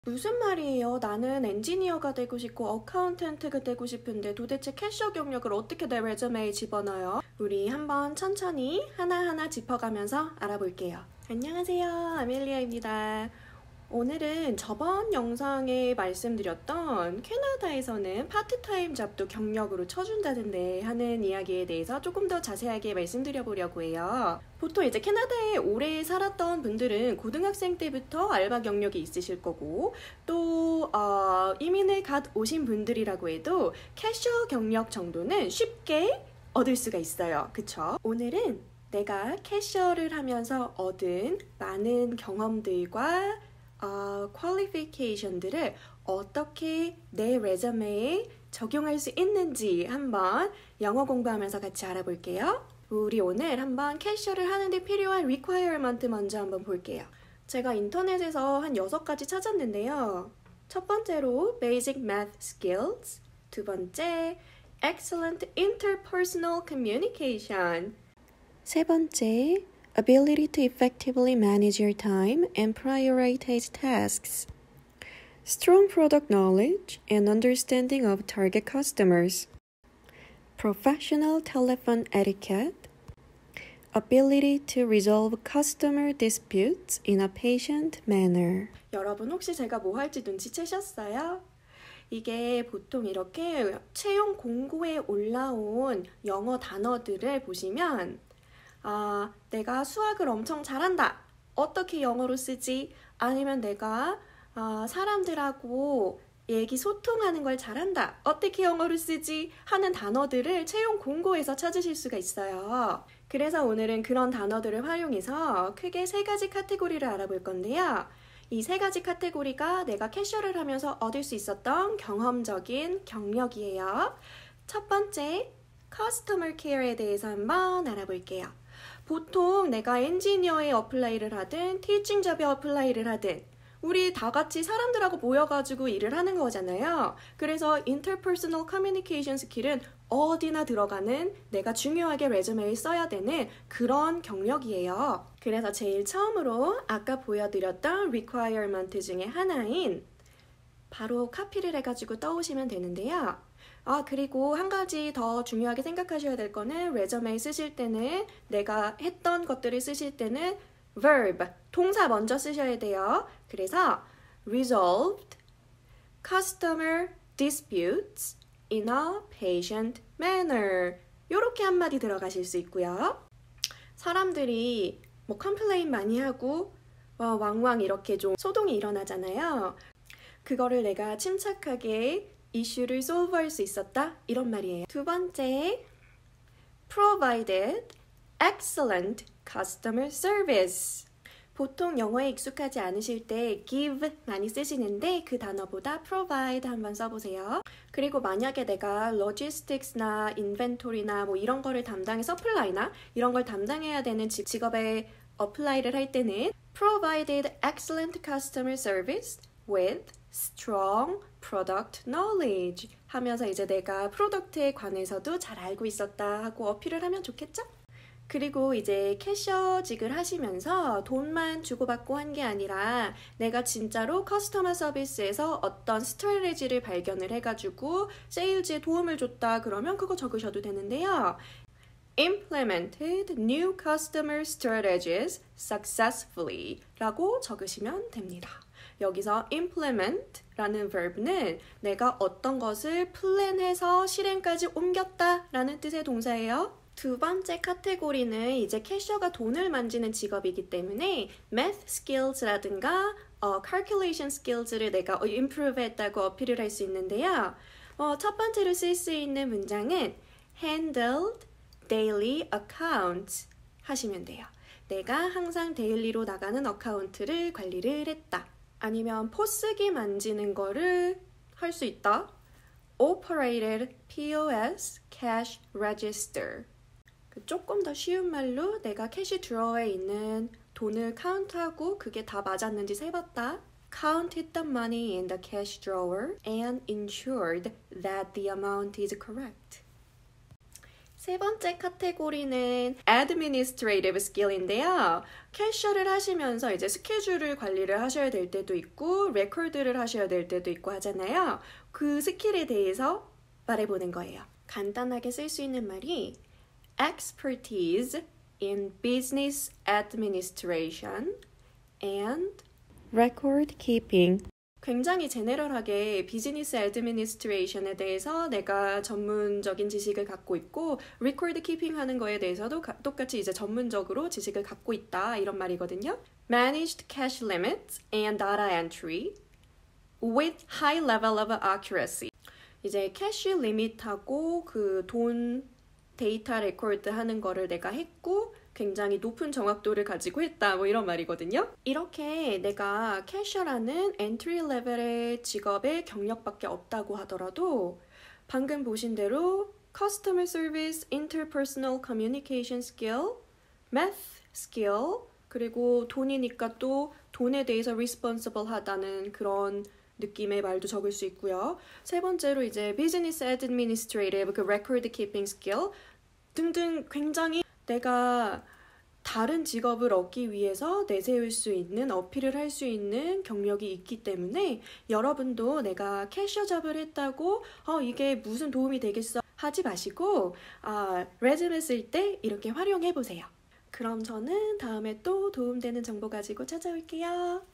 무슨 말이에요? 나는 엔지니어가 되고 싶고 어카운턴트가 되고 싶은데 도대체 캐셔 경력을 어떻게 내 레저메에 집어넣어요? 우리 한번 천천히 하나하나 짚어가면서 알아볼게요. 안녕하세요. 아멜리아입니다. 오늘은 저번 영상에 말씀드렸던 캐나다에서는 파트타임 잡도 경력으로 쳐준다던데 하는 이야기에 대해서 조금 더 자세하게 말씀드려 보려고 해요. 보통 이제 캐나다에 오래 살았던 분들은 고등학생 때부터 알바 경력이 있으실 거고 또 이민을 갓 오신 분들이라고 해도 캐셔 경력 정도는 쉽게 얻을 수가 있어요. 그쵸? 오늘은 내가 캐셔를 하면서 얻은 많은 경험들과 퀄리피케이션들을 어떻게 내 레저메에 적용할 수 있는지 한번 영어 공부하면서 같이 알아볼게요. 우리 오늘 한번 캐셔를 하는데 필요한 requirement 먼저 한번 볼게요. 제가 인터넷에서 한 6가지 찾았는데요. 첫 번째로 basic math skills, 두 번째 excellent interpersonal communication, 세 번째 ability to effectively manage your time and prioritize tasks. Strong product knowledge and understanding of target customers. Professional telephone etiquette. Ability to resolve customer disputes in a patient manner. 여러분 혹시 제가 뭐 할지 눈치채셨어요? 이게 보통 이렇게 채용 공고에 올라온 영어 단어들을 보시면 내가 수학을 엄청 잘한다. 어떻게 영어로 쓰지? 아니면 내가 사람들하고 소통하는 걸 잘한다. 어떻게 영어로 쓰지? 하는 단어들을 채용 공고에서 찾으실 수가 있어요. 그래서 오늘은 그런 단어들을 활용해서 크게 3가지 카테고리를 알아볼 건데요. 이 3가지 카테고리가 내가 캐셔를 하면서 얻을 수 있었던 경험적인 경력이에요. 첫 번째, 커스터머 케어에 대해서 한번 알아볼게요. 보통 내가 엔지니어에 어플라이를 하든 티칭 잡에 어플라이를 하든 우리 다 같이 사람들하고 모여가지고 일을 하는 거잖아요. 그래서 interpersonal communication 스킬은 어디나 들어가는 내가 중요하게 레주메에 써야 되는 그런 경력이에요. 그래서 제일 처음으로 아까 보여드렸던 requirement 중에 하나인 바로 카피를 해가지고 떠오시면 되는데요. 그리고 한 가지 더 중요하게 생각하셔야 될 거는 레저메에 쓰실 때는 내가 했던 것들을 쓰실 때는 verb, 동사 먼저 쓰셔야 돼요. 그래서 resolved customer disputes in a patient manner 이렇게 한마디 들어가실 수 있고요. 사람들이 컴플레인 많이 하고 왕왕 이렇게 좀 소동이 일어나잖아요. 그거를 내가 침착하게 이슈를 솔브할 수 있었다 이런 말이에요. 두 번째, provided excellent customer service. 보통 영어에 익숙하지 않으실 때 give 많이 쓰시는데 그 단어보다 provide 한번 써보세요. 그리고 만약에 내가 logistics나 inventory나 이런 거를 담당해 서플라이나 이런 걸 담당해야 되는 직업에 어플라이를 할 때는 provided excellent customer service with strong product knowledge 하면서 이제 내가 프로덕트에 관해서도 잘 알고 있었다 하고 어필을 하면 좋겠죠? 그리고 이제 캐셔직을 하시면서 돈만 주고받고 한 게 아니라 내가 진짜로 커스터머 서비스에서 어떤 스트래티지를 발견을 해가지고 세일즈에 도움을 줬다 그러면 그거 적으셔도 되는데요. implemented new customer strategies successfully 라고 적으시면 됩니다. 여기서 implement 라는 verb는 내가 어떤 것을 플랜해서 실행까지 옮겼다 라는 뜻의 동사예요. 두 번째 카테고리는 이제 캐셔가 돈을 만지는 직업이기 때문에 math skills라든가 calculation skills를 내가 improve 했다고 어필을 할 수 있는데요. 첫 번째로 쓸 수 있는 문장은 handled daily accounts 하시면 돼요. 내가 항상 데일리로 나가는 어카운트를 관리를 했다. 아니면 포스기 만지는 거를 할 수 있다. Operated POS cash register. 조금 더 쉬운 말로 내가 캐시 드로어에 있는 돈을 카운트하고 그게 다 맞았는지 세봤다. Counted the money in the cash drawer and ensured that the amount is correct. 세 번째 카테고리는 administrative skill인데요. 캐셔를 하시면서 이제 스케줄을 관리를 하셔야 될 때도 있고 레코드를 하셔야 될 때도 있고 하잖아요. 그 스킬에 대해서 말해보는 거예요. 간단하게 쓸 수 있는 말이 expertise in business administration and record keeping. 굉장히 제네럴하게 비즈니스 애드미니스트레이션에 대해서 내가 전문적인 지식을 갖고 있고 리코드 키핑 하는 거에 대해서도 똑같이 이제 전문적으로 지식을 갖고 있다 이런 말이거든요. Managed cash limits and data entry with high level of accuracy. 이제 캐시 리밋하고 그 돈 데이터 레코드 하는 거를 내가 했고 굉장히 높은 정확도를 가지고 했다 뭐 이런 말이거든요. 이렇게 내가 캐셔라는 엔트리 레벨의 직업의 경력밖에 없다고 하더라도 방금 보신 대로 Customer Service, Interpersonal Communication Skill, Math Skill, 그리고 돈이니까 또 돈에 대해서 responsible 하다는 그런 느낌의 말도 적을 수 있고요. 세 번째로 이제 Business Administrative, 그 Record Keeping Skill 등등 굉장히 내가 다른 직업을 얻기 위해서 내세울 수 있는, 어필을 할 수 있는 경력이 있기 때문에 여러분도 내가 캐셔 잡을 했다고 이게 무슨 도움이 되겠어 하지 마시고 레즈메 쓸 때 이렇게 활용해 보세요. 그럼 저는 다음에 또 도움되는 정보 가지고 찾아올게요.